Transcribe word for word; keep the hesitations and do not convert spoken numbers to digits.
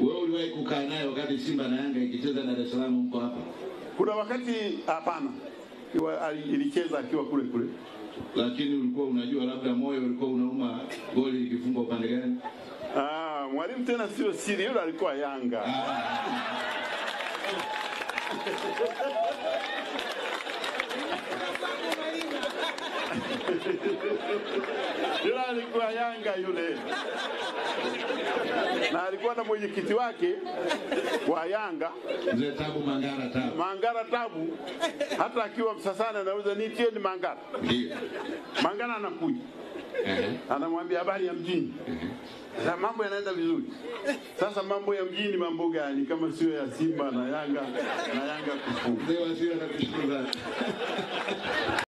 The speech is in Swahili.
Wewe uliwahi kukaa naye wakati Simba na Yanga ikicheza Dar es Salaam mko hapa? Kuna wakati hapana. Ilicheza akiwa kule kule. Lakini ulikuwa unajua labda moyo ulikuwa unauma goli likifungwa upande gani? Ah, Mwalimu tena sio siri, yule alikuwa Yanga. Yule alikuwa Yanga yule. Na alikuwa na mwenyekiti wake wa Yanga, Mzee Tabu Mangara Tabu. Mangara Tabu, hata akiwa Msasani anauza nitie ni Mangara. Ndio. Mangara anakuja. Eh. Anamwambia habari ya mjini. Eh. Na mambo yanaenda vizuri. Sasa mambo ya mjini mambo gani kama sio ya Simba na Yanga na Yanga kufunga. Mzee Wasira na kushukuru.